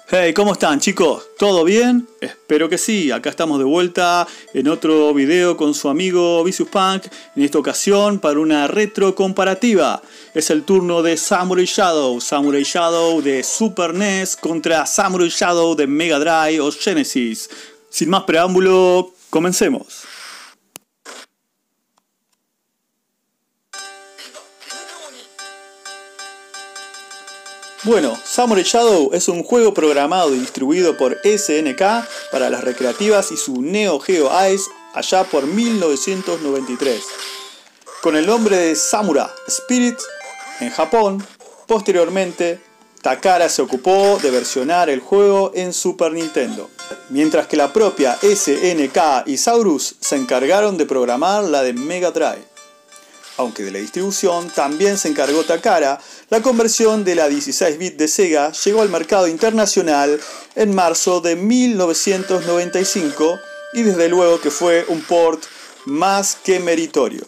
Hey, ¿cómo están, chicos? ¿Todo bien? Espero que sí. Acá estamos de vuelta en otro video con su amigo Vicious Punk. En esta ocasión para una retro comparativa. Es el turno de Samurai Shadow. Samurai Shadow de Super NES contra Samurai Shadow de Mega Drive o Genesis. Sin más preámbulo, comencemos. Bueno, Samurai Shadow es un juego programado y distribuido por SNK para las recreativas y su Neo Geo Ice allá por 1993. Con el nombre de Samurai Spirit en Japón, posteriormente Takara se ocupó de versionar el juego en Super Nintendo, mientras que la propia SNK y Saurus se encargaron de programar la de Mega Drive. Aunque de la distribución también se encargó Takara, la conversión de la 16-bit de Sega llegó al mercado internacional en marzo de 1995 y desde luego que fue un port más que meritorio.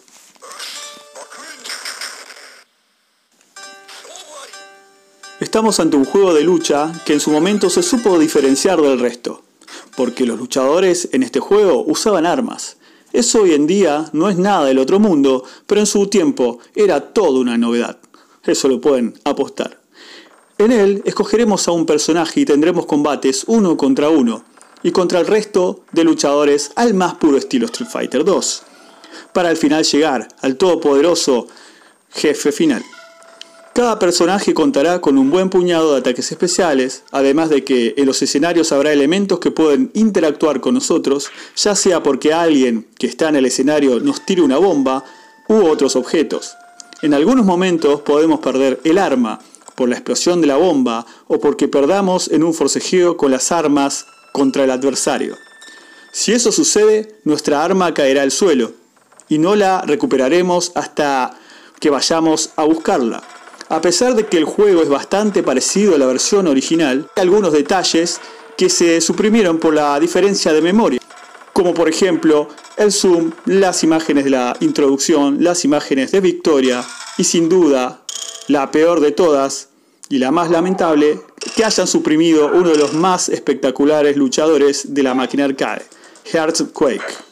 Estamos ante un juego de lucha que en su momento se supo diferenciar del resto, porque los luchadores en este juego usaban armas. Eso hoy en día no es nada del otro mundo, pero en su tiempo era toda una novedad. Eso lo pueden apostar. En él escogeremos a un personaje y tendremos combates uno contra uno y contra el resto de luchadores al más puro estilo Street Fighter 2, para al final llegar al todopoderoso jefe final. Cada personaje contará con un buen puñado de ataques especiales, además de que en los escenarios habrá elementos que pueden interactuar con nosotros, ya sea porque alguien que está en el escenario nos tire una bomba u otros objetos. En algunos momentos podemos perder el arma por la explosión de la bomba o porque perdamos en un forcejeo con las armas contra el adversario. Si eso sucede, nuestra arma caerá al suelo y no la recuperaremos hasta que vayamos a buscarla. A pesar de que el juego es bastante parecido a la versión original, hay algunos detalles que se suprimieron por la diferencia de memoria, como por ejemplo el zoom, las imágenes de la introducción, las imágenes de victoria y sin duda la peor de todas y la más lamentable, que hayan suprimido uno de los más espectaculares luchadores de la máquina arcade, Earthquake.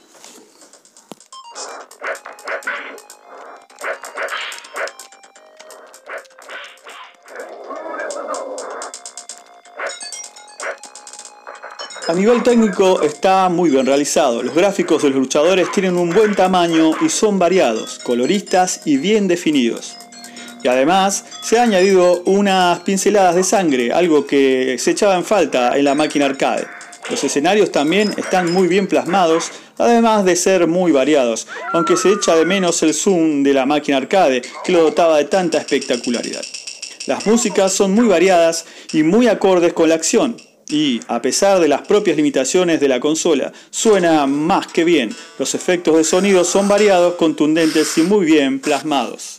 A nivel técnico está muy bien realizado, los gráficos de los luchadores tienen un buen tamaño y son variados, coloristas y bien definidos. Y además se ha añadido unas pinceladas de sangre, algo que se echaba en falta en la máquina arcade. Los escenarios también están muy bien plasmados, además de ser muy variados, aunque se echa de menos el zoom de la máquina arcade que lo dotaba de tanta espectacularidad. Las músicas son muy variadas y muy acordes con la acción. Y, a pesar de las propias limitaciones de la consola, suena más que bien. Los efectos de sonido son variados, contundentes y muy bien plasmados.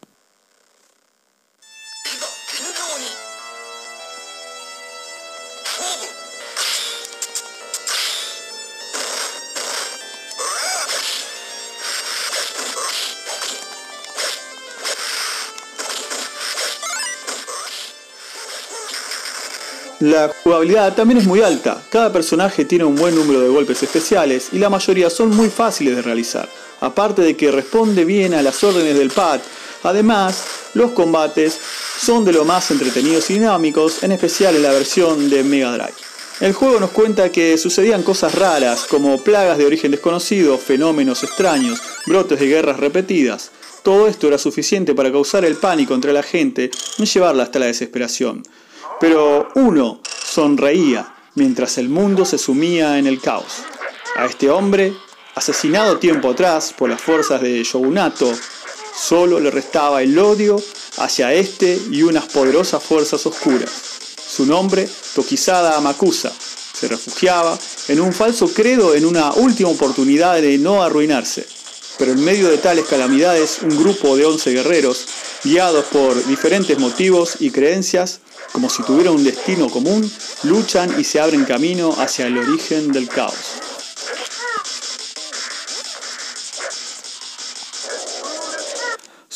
La jugabilidad también es muy alta, cada personaje tiene un buen número de golpes especiales y la mayoría son muy fáciles de realizar, aparte de que responde bien a las órdenes del pad. Además, los combates son de lo más entretenidos y dinámicos, en especial en la versión de Mega Drive. El juego nos cuenta que sucedían cosas raras, como plagas de origen desconocido, fenómenos extraños, brotes de guerras repetidas. Todo esto era suficiente para causar el pánico entre la gente y llevarla hasta la desesperación. Pero uno sonreía mientras el mundo se sumía en el caos. A este hombre, asesinado tiempo atrás por las fuerzas de Shogunato, solo le restaba el odio hacia este y unas poderosas fuerzas oscuras. Su nombre, Tokizada Amakusa, se refugiaba en un falso credo en una última oportunidad de no arruinarse. Pero en medio de tales calamidades, un grupo de 11 guerreros, guiados por diferentes motivos y creencias, como si tuvieran un destino común, luchan y se abren camino hacia el origen del caos.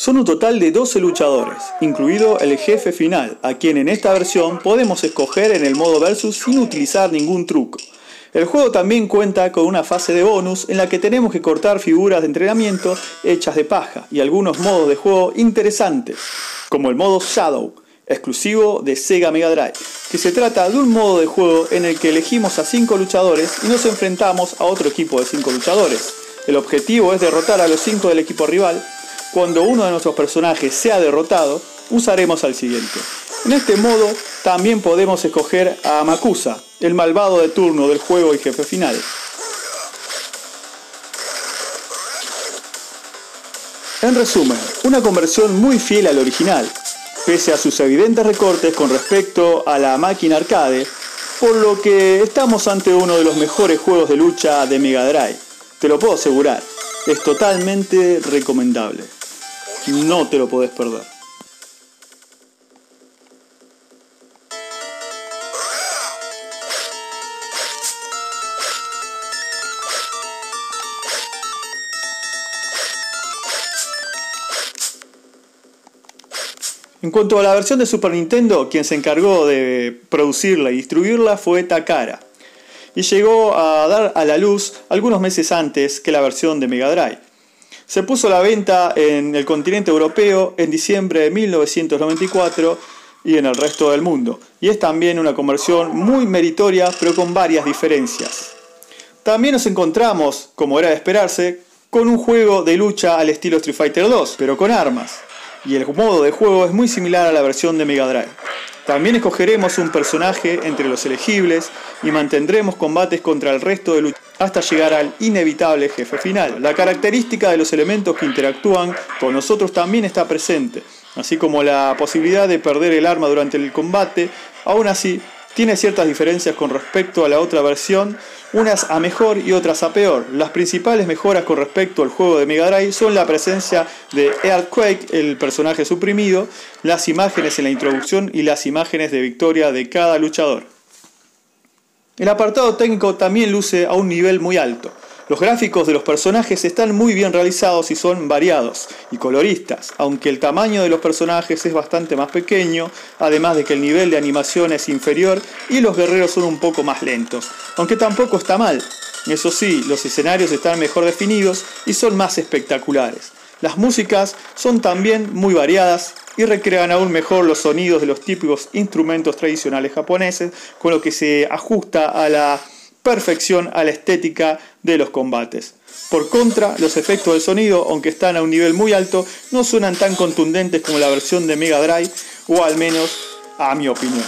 Son un total de 12 luchadores, incluido el jefe final, a quien en esta versión podemos escoger en el modo versus sin utilizar ningún truco. El juego también cuenta con una fase de bonus en la que tenemos que cortar figuras de entrenamiento hechas de paja y algunos modos de juego interesantes, como el modo Shadow, exclusivo de Sega Mega Drive, que se trata de un modo de juego en el que elegimos a 5 luchadores y nos enfrentamos a otro equipo de 5 luchadores. El objetivo es derrotar a los 5 del equipo rival. Cuando uno de nuestros personajes sea derrotado, usaremos al siguiente. En este modo también podemos escoger a Makusa, el malvado de turno del juego y jefe final. En resumen, una conversión muy fiel al original, pese a sus evidentes recortes con respecto a la máquina arcade, por lo que estamos ante uno de los mejores juegos de lucha de Mega Drive. Te lo puedo asegurar, es totalmente recomendable. No te lo podés perder. En cuanto a la versión de Super Nintendo, quien se encargó de producirla y distribuirla fue Takara, y llegó a dar a la luz algunos meses antes que la versión de Mega Drive. Se puso a la venta en el continente europeo en diciembre de 1994 y en el resto del mundo, y es también una conversión muy meritoria pero con varias diferencias. También nos encontramos, como era de esperarse, con un juego de lucha al estilo Street Fighter 2, pero con armas. Y el modo de juego es muy similar a la versión de Mega Drive. También escogeremos un personaje entre los elegibles y mantendremos combates contra el resto de luchadores hasta llegar al inevitable jefe final. La característica de los elementos que interactúan con nosotros también está presente, así como la posibilidad de perder el arma durante el combate. Aún así, tiene ciertas diferencias con respecto a la otra versión, unas a mejor y otras a peor. Las principales mejoras con respecto al juego de Mega Drive son la presencia de Earthquake, el personaje suprimido, las imágenes en la introducción y las imágenes de victoria de cada luchador. El apartado técnico también luce a un nivel muy alto. Los gráficos de los personajes están muy bien realizados y son variados y coloristas, aunque el tamaño de los personajes es bastante más pequeño, además de que el nivel de animación es inferior y los guerreros son un poco más lentos, aunque tampoco está mal. Eso sí, los escenarios están mejor definidos y son más espectaculares. Las músicas son también muy variadas y recrean aún mejor los sonidos de los típicos instrumentos tradicionales japoneses, con lo que se ajusta a la perfección a la estética de los combates. Por contra, los efectos del sonido, aunque están a un nivel muy alto, no suenan tan contundentes como la versión de Mega Drive, o al menos a mi opinión.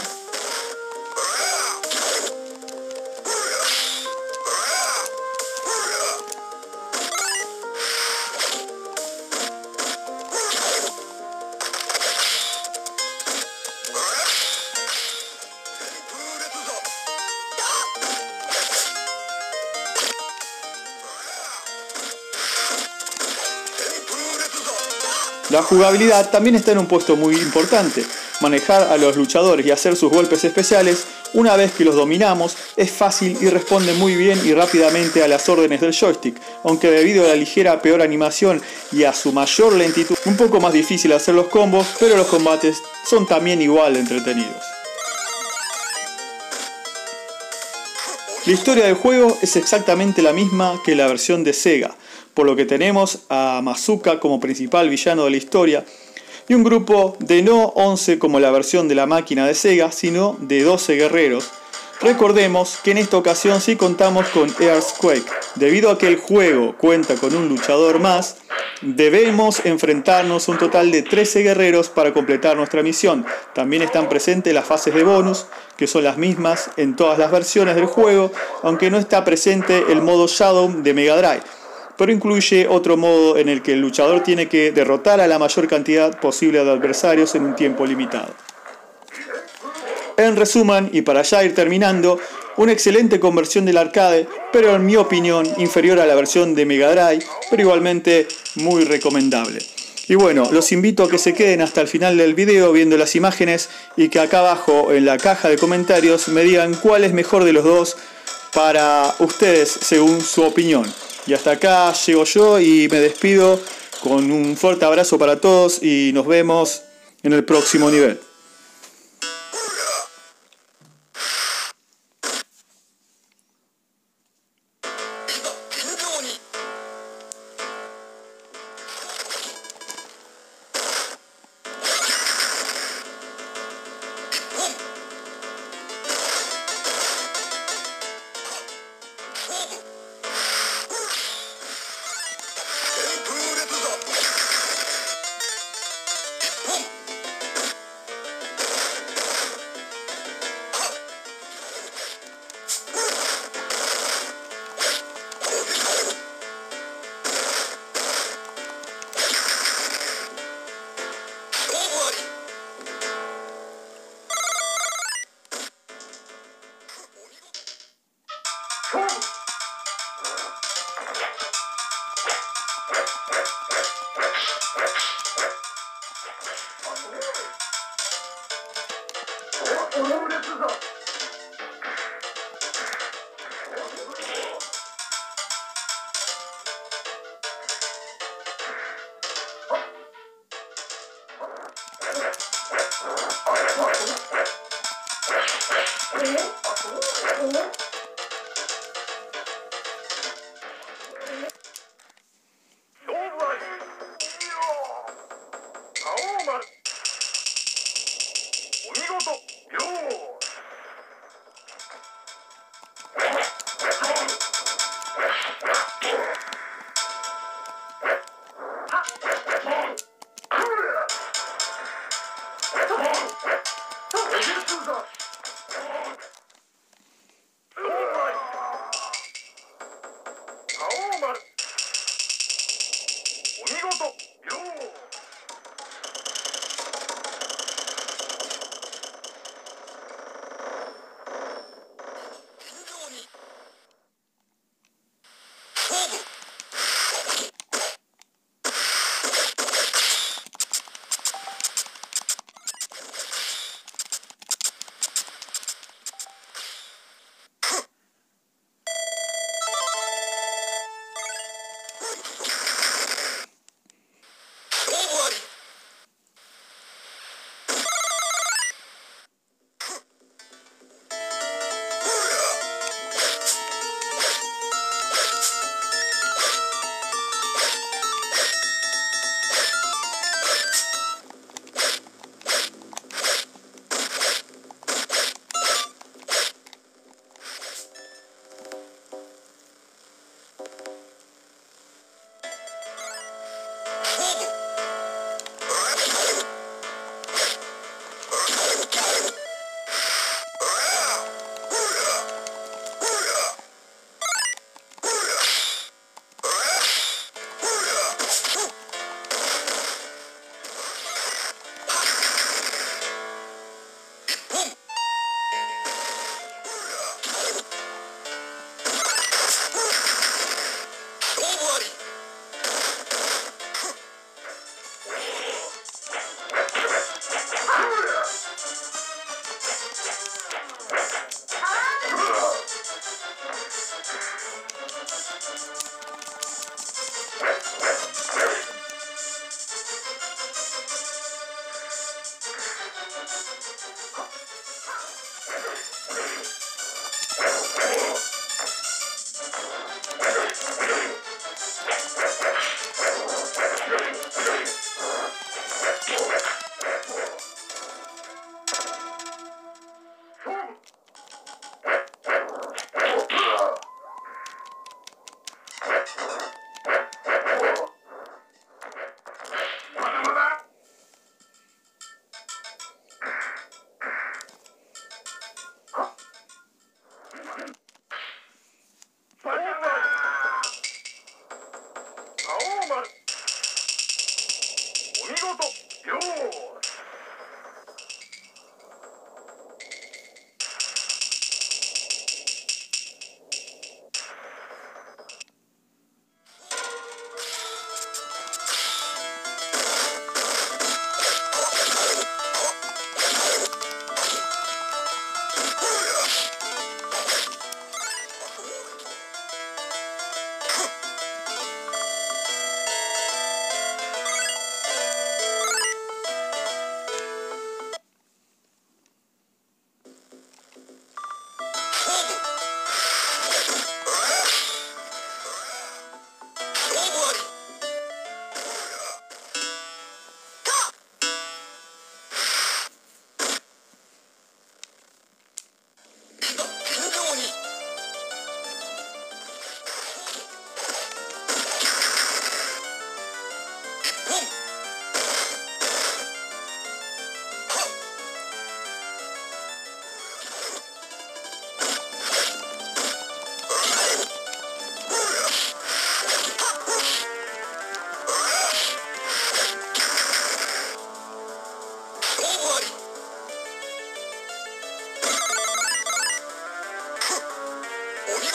La jugabilidad también está en un puesto muy importante. Manejar a los luchadores y hacer sus golpes especiales, una vez que los dominamos, es fácil y responde muy bien y rápidamente a las órdenes del joystick, aunque debido a la ligera peor animación y a su mayor lentitud, un poco más difícil hacer los combos, pero los combates son también igual de entretenidos. La historia del juego es exactamente la misma que la versión de Sega, por lo que tenemos a Mazuka como principal villano de la historia y un grupo de no 11 como la versión de la máquina de Sega, sino de 12 guerreros. Recordemos que en esta ocasión sí contamos con Earthquake. Debido a que el juego cuenta con un luchador más, debemos enfrentarnos un total de 13 guerreros para completar nuestra misión. También están presentes las fases de bonus, que son las mismas en todas las versiones del juego, aunque no está presente el modo Shadow de Mega Drive, pero incluye otro modo en el que el luchador tiene que derrotar a la mayor cantidad posible de adversarios en un tiempo limitado. En resumen, y para ya ir terminando, una excelente conversión del arcade, pero en mi opinión inferior a la versión de Mega Drive, pero igualmente muy recomendable. Y bueno, los invito a que se queden hasta el final del video viendo las imágenes y que acá abajo en la caja de comentarios me digan cuál es mejor de los dos para ustedes según su opinión. Y hasta acá llego yo y me despido Con un fuerte abrazo para todos y nos vemos en el próximo nivel.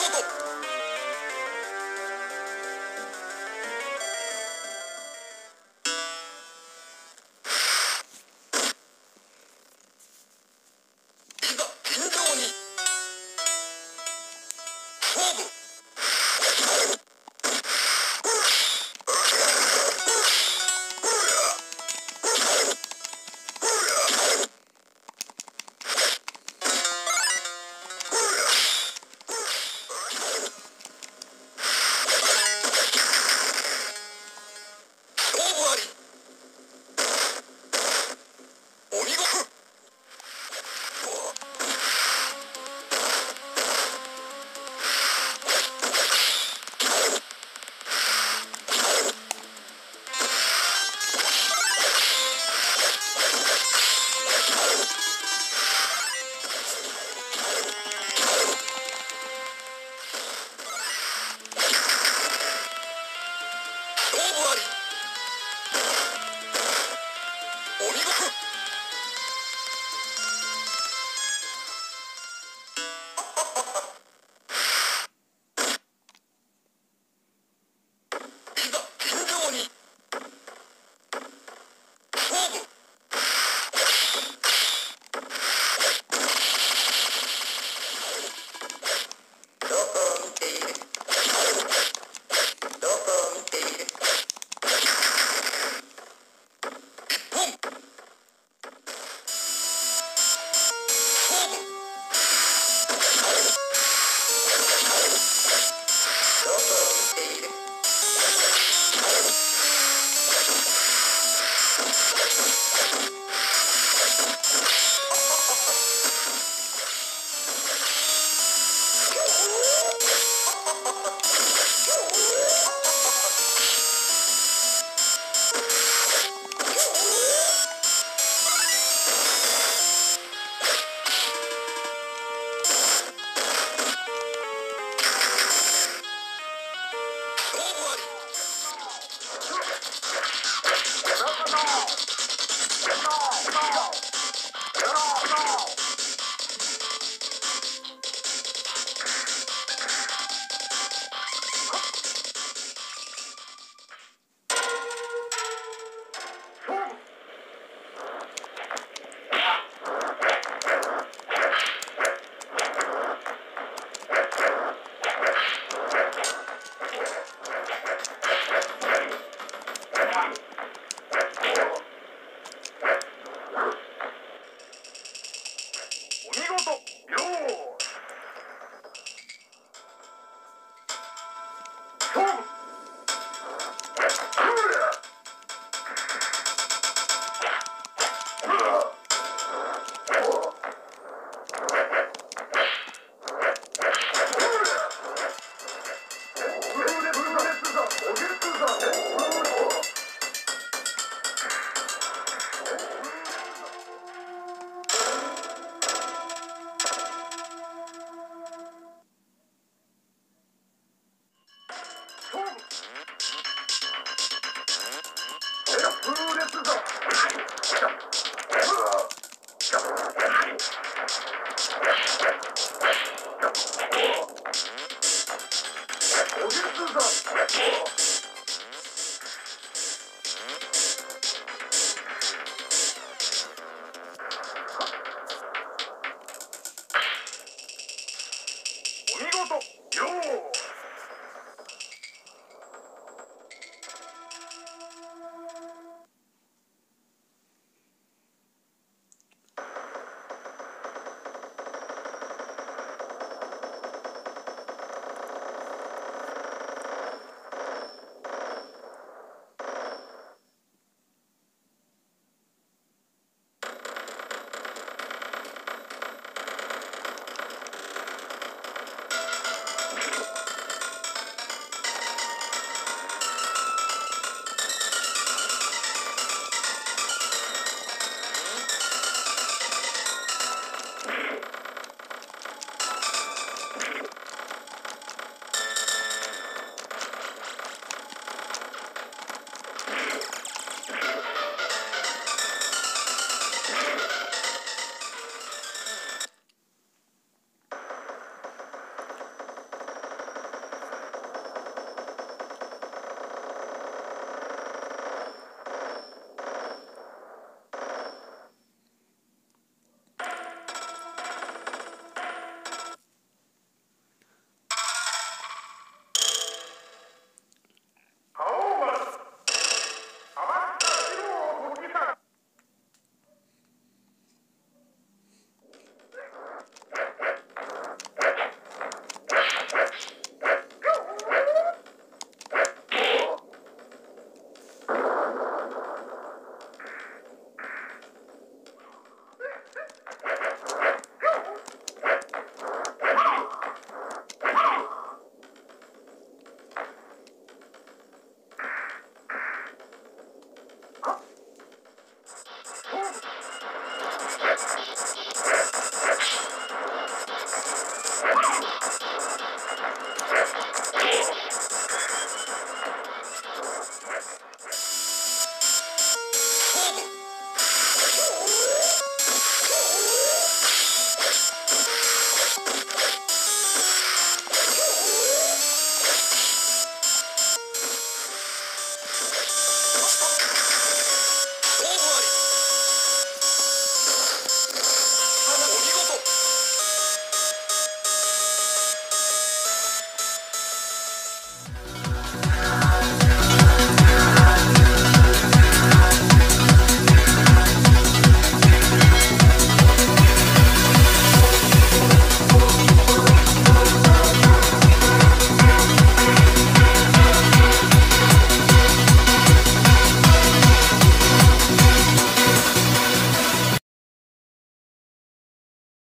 見事よ